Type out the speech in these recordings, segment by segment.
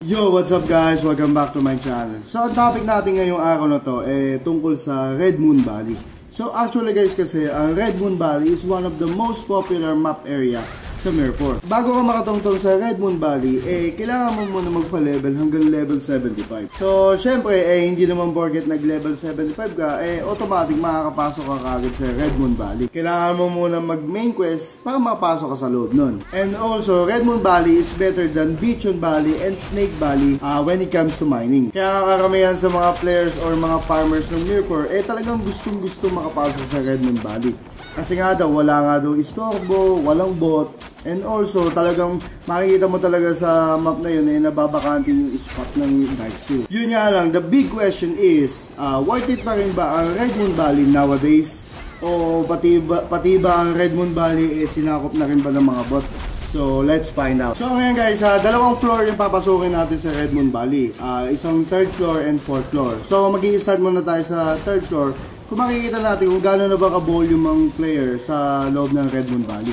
Yo, what's up guys? Welcome back to my channel. So, ang topic natin ngayong araw na to tungkol sa Red Moon Valley. So, actually guys kasi, ang Red Moon Valley is one of the most popular map area sa Mirror. Bago ka makatungtong sa Red Moon Valley, kailangan mo muna magpa-level hanggang level 75. So, syempre, hindi naman porket nag-level 75 ka, automatic makakapasok ka kagad sa Red Moon Valley. Kailangan mo muna mag-main quest para makapasok ka sa loob nun. And also, Red Moon Valley is better than Bichon Valley and Snake Valley when it comes to mining. Kaya karamihan sa mga players or mga farmers ng Mirror, talagang gustong-gusto makapasok sa Red Moon Valley. Kasi nga daw, wala nga daw istorbo, walang bot, and also talagang makikita mo talaga sa map na yun nababakante yung spot ng Darksteel. Yun nga lang, the big question is, worth it pa rin ba ang Red Moon Valley nowadays? O pati ba ang Red Moon Valley sinakop na rin ba ng mga bot? So, let's find out. So, ngayon guys, dalawang floor yung papasukin natin sa Red Moon Valley. Isang 3rd floor and 4th floor. So, mag-i-start muna tayo sa 3rd floor. Kung makikita natin kung gano'n na ba ka-volume ang player sa loob ng Red Moon Valley.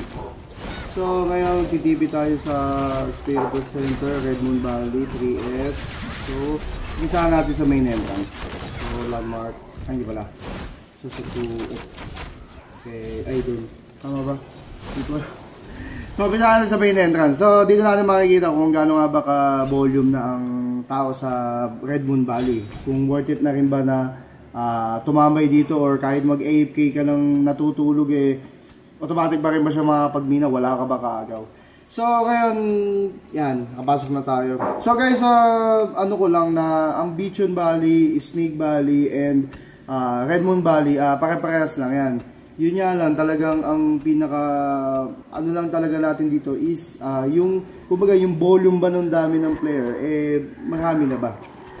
So, ngayon, titipi tayo sa Spiritual Center, Red Moon Valley, 3F. So, isahan natin sa main entrance. So, landmark. Ay, hindi pala. So, sa 2F. Okay, ay, doon. Tama ba? Dito ba? So, isahan natin sa main entrance. So, dito natin makikita kung gano'n nga ba ka-volume na ang tao sa Red Moon Valley. Kung worth it na rin ba na tumambay dito or kahit mag-AFK ka nang natutulog automatic pa rin ba siya makapagmina, wala ka ba kaagaw. So ngayon, yan, kapasok na tayo. So guys, ano ko lang na ang Bichon Valley, Snake Valley, and Red Moon Valley, pare-parehas lang yan. Yun nga lang, talagang ang pinaka, ano lang talaga natin dito is, yung, kumbaga yung volume ba ng dami ng player, marami na ba?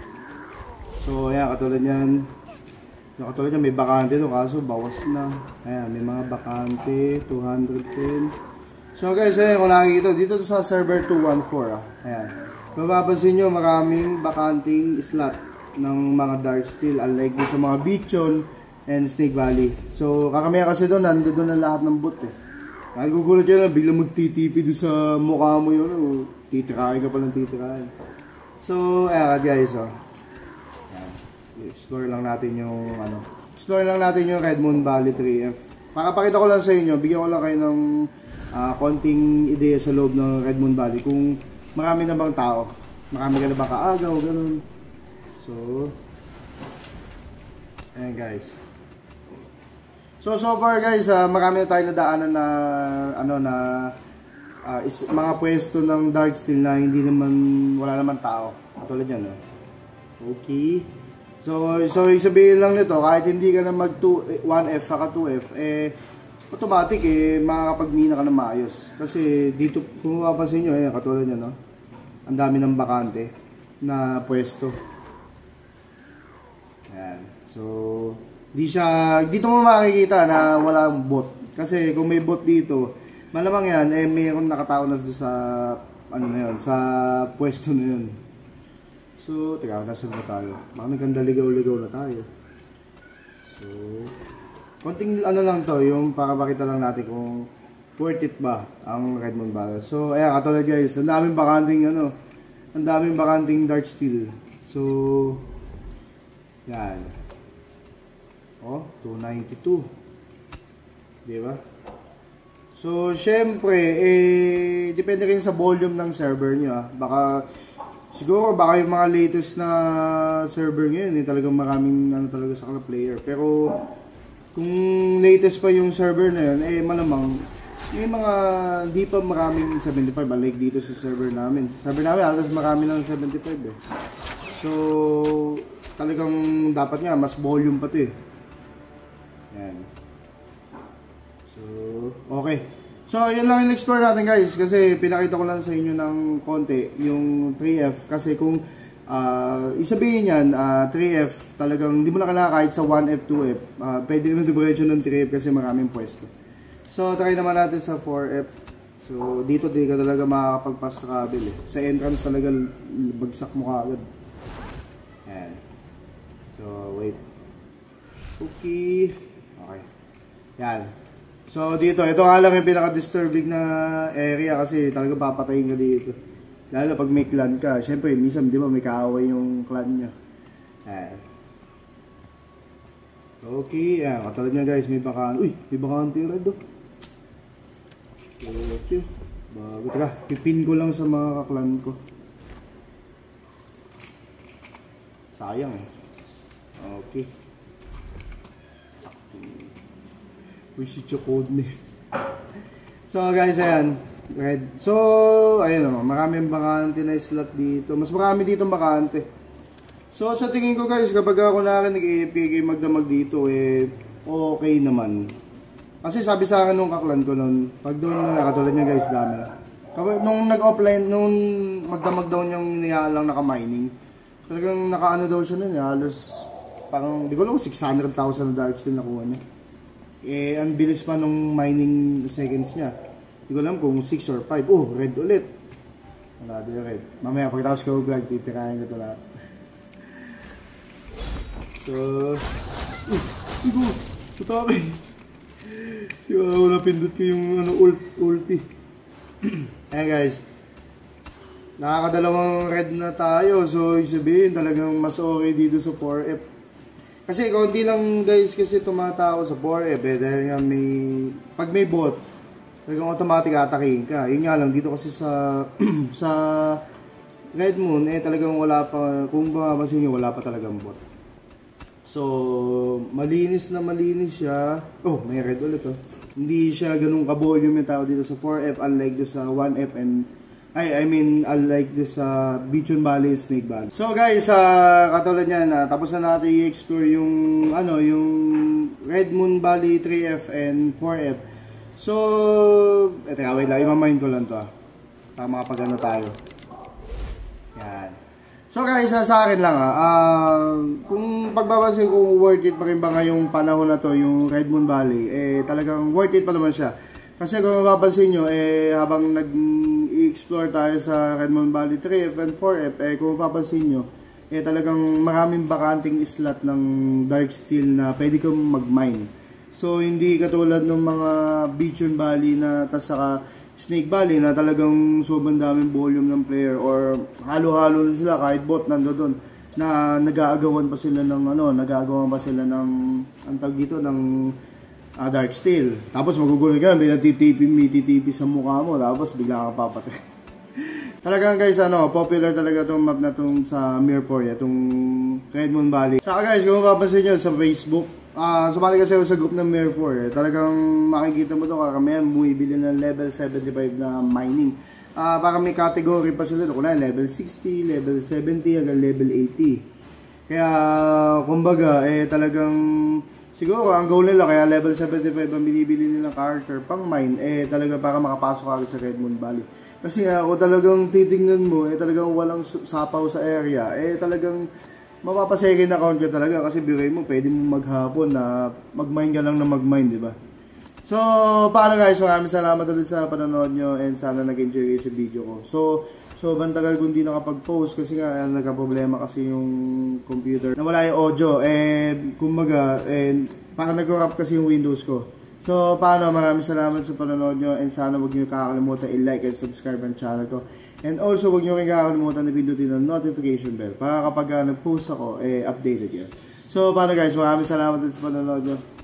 So yan, katulad yan. Katulad niya, may bakante to, kaso bawas na. Ayan, may mga bakante, 210. So guys, ayan, kung nakikita, dito sa server 214. Ayan. Mapapansin nyo, maraming bakanting slot ng mga Darksteel, unlike sa mga Bichon and Snake Valley. So, kakamihan kasi doon, nandoon ang lahat ng bot Nagugulat yun, biglang magtitipi doon sa mukha mo yun, titirahin ka palang titirahin. So, ayan guys, explore lang natin yung Red Moon Valley 3F. Pakapakita ko lang sa inyo, bigyan ko lang kayo ng konting ideya sa loob ng Red Moon Valley kung marami na bang tao, marami ka na bang kaagaw, ganun. So ayan guys. So far guys, marami na tayong nadaanan na mga pwesto ng Darksteel na hindi naman, wala naman tao. Katulad yan, Okay. So yung sabihin lang nito, kahit hindi ka na mag 1F saka 2F, automatic makakapagmina ka na maayos. Kasi dito, kung mapapansin nyo, katulad nyo, ang dami ng bakante na pwesto. Ayan. So, dito mo makikita na walang bot. Kasi kung may bot dito, malamang yan, mayroon nakatao na sa, sa pwesto na yun. So, teka, nasa na tayo? Baka nagkanda ligaw-ligaw na tayo. So, konting lang to, yung para makita lang natin kung worth it ba ang Red Moon Valley. So, ayan, katulad guys, ang daming bakanting Darksteel. So, yan. 292. Diba? So, syempre, depende rin sa volume ng server nyo, Siguro baka yung mga latest na server ngayon talagang maraming talaga sa player. Pero kung latest pa yung server na yun, malamang may mga di pa maraming 75 unlike dito sa server namin. Server namin halos marami ng 75 So talagang dapat nga mas volume pa 'to Yan. So okay. So, yun lang yung explore natin guys, kasi pinakita ko lang sa inyo ng konti yung 3F, kasi kung isabihin yan, 3F, talagang hindi mo na kailangan kahit sa 1F, 2F, pwede rin diretso ng 3F kasi maraming pwesto. So, try naman natin sa 4F. So, dito di ka talaga makakapagpas sa kabel Sa entrance talaga, bagsak mo kaagad. Ayan. So, wait. Okay. Okay. Yan. So dito, ito nga lang yung pinaka-disturbing na area kasi talaga papatayin ka dito. Lalo pag may clan ka. Siyempre, minsan, di ba, may kaaway yung clan niya. Ayan. Okay, ayan. Katulad niya guys, may bakaan. Uy, may bakante red oh. Okay. Bago. Teka, pipin ko lang sa mga kaklan ko. Sayang eh. Okay. Uy, si Chocode na. So guys, ayan. Red. So, ayun o. Maraming bakante na slot dito. Mas marami dito bakante. So, sa tingin ko guys, kapag ako na nag-EPK magdamag dito, eh, okay naman. Kasi sabi sa akin nung kaklan ko nun, pag doon nakatulad niya guys, dami. Kapag nung nag-offline, nung magdamag daw niyang iniyaan lang naka-mining, talagang naka-ano daw siya nun, halos, parang, di ko lang 600,000 na dark steel nakuha niya. Eh, ang bilis pa nung mining seconds niya. Hindi ko alam kung 6 or 5. Oh, red ulit. Another red. Mamaya pagkatapos ko vlog, titirahin ko ito lahat. So, ito, putake. Wala pindot ko yung ano, ulti. Ayan guys. Nakakadalawang red na tayo. So, sabihin talagang mas okay dito sa 4F. Kasi konti lang guys kasi tumatao sa 4F eh, dahil nga pag may bot, talagang automatic atakihin ka. Yun nga lang, dito kasi sa sa Red Moon, eh talagang wala pa, kung mapapansin nyo, wala pa talagang bot. So, malinis na malinis siya. Oh, may red ulit oh. Hindi siya ganun ka-volume yung tao dito sa 4F, unlike do sa 1F and unlike this Bichon Valley, Snake Valley. So guys, katulad niyan, tapos na natin i-explore yung yung Red Moon Valley 3F and 4F. So, eto nga, wait lang, imamind ko lang to para makapag-ano tayo. Yan. So guys, sa akin lang kung pagbabasin kung worth it pa rin ba ngayong panahon na to yung Red Moon Valley, eh talagang worth it pa naman siya. Kasi kung mapapansin nyo, eh, habang nag-i-explore tayo sa Red Moon Valley 3F and 4F, eh, kung mapapansin nyo, eh, talagang maraming bakanting slot ng dark steel na pwede kang mag-mine. So, hindi katulad ng mga Bichon Valley na, tas saka Snake Valley na talagang sobrang daming volume ng player or halo-halo sila kahit bot nandoon na nag-aagawan pa sila ng ang tag dito ng dark steel. Tapos magugulo ka, may natitipi sa mukha mo, tapos bigla ka papatay. Talagang guys, popular talaga itong map na itong sa Mirror, itong Red Moon Valley. Saka guys, kung mapapansin nyo sa Facebook, sumali kasi ako sa group ng Mirror, talagang makikita mo ito, karamihan bumibili ng level 75 na mining. Para may category pa sila, kung level 60, level 70, hanggang level 80. Kaya, kumbaga, talagang siguro, ang goal nila, kaya level 75 ang binibili nilang character pang mine, talaga para makapasok agad sa Red Moon Valley. Kasi kung talagang titingnan mo, talagang walang sapaw sa area, talagang mapapasecond account ka talaga. Kasi biray mo, pwede mo maghapon na mag-mine ka lang na mag-mine, di ba? So, paano guys, maraming salamat ulit sa panonood nyo and sana nag-enjoy kayo sa video ko. So, bantagal kung di nakapag-post kasi nga nagka-problema kasi yung computer. Nawala yung audio, kumbaga, parang nag-corrupt kasi yung Windows ko. So, paano, maraming salamat sa panonood nyo and sana huwag nyo kakalimutan i-like and subscribe ang channel ko. And also, huwag nyo rin kakalimutan na pindutin ang notification bell para kapag nag-post ako, updated yun. So, paano guys, maraming salamat sa panonood nyo.